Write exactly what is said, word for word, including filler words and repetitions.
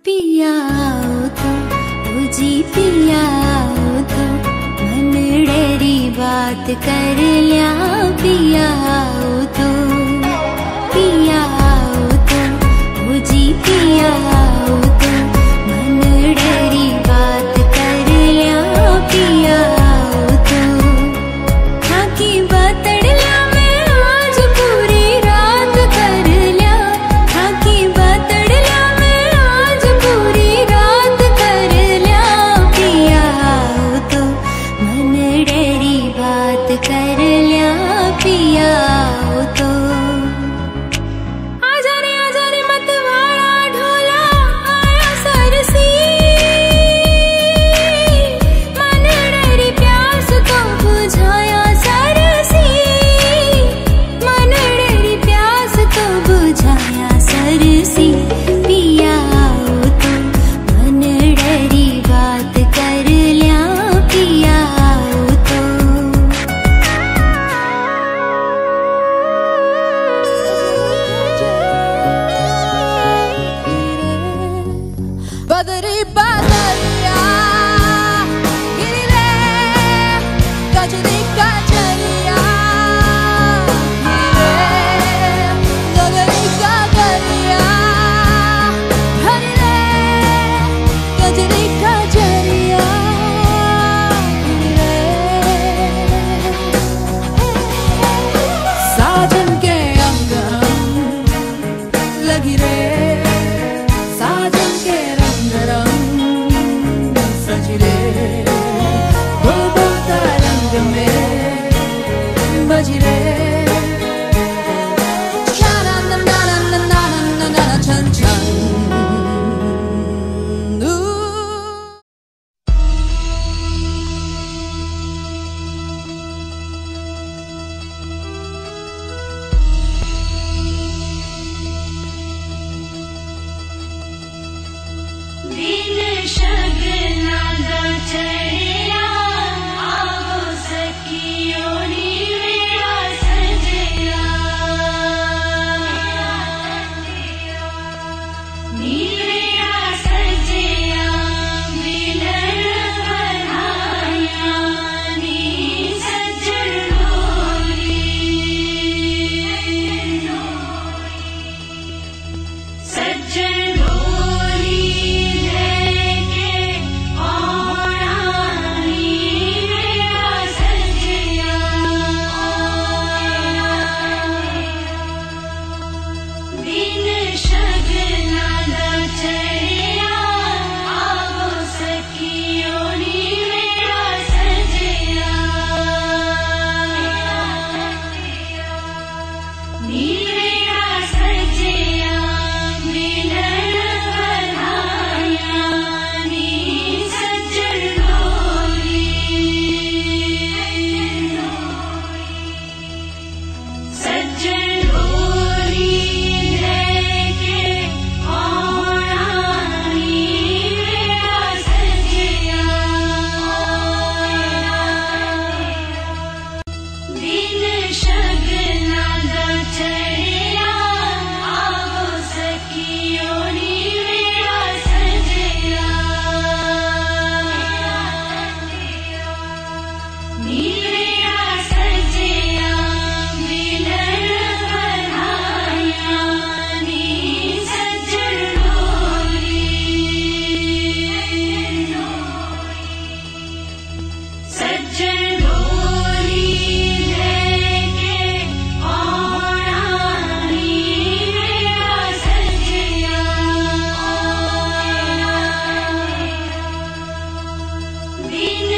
पिया आओ तो ओ जी पिया आओ तो मन डेरी बात कर लिया पिया आओ तो पिया आओ तो ओ जी पिया आओ तो मन डेरी बात कर लिया पिया आओ तो खाकी बातड़ लिया मैं आज पूरी रात कर लिया खाकी बातड़ लिया मैं आज पूरी रात कर लिया पिया आओ तो मन डेरी बात कर लिया पिया आओ तो आजा रे आजा रे मतवाड़ा ढोला आया सरसी मन डेरी प्यास को बुझाया सरसी मन डेरी प्यास को बुझाया सरसी पिया आओ तो मन डेरी बात कर लिया पिया आओ तो बदरी बदरिया गिरे गजरी गजरिया गिरे गगरी गगरिया गिरे गजरी गजरिया गिरे साजन के अंग लगी रे साजन के रंग रंग सजी रे बुलबुल का रंग में बजी रे शाना ना ना ना ना ना ना छन छन दिन शगना दा चढ़िया आओ सखियो नी मेरा सजया नी मेरा सजया मिलन बधाया नी सजन डोली सजन डोली लेके दिन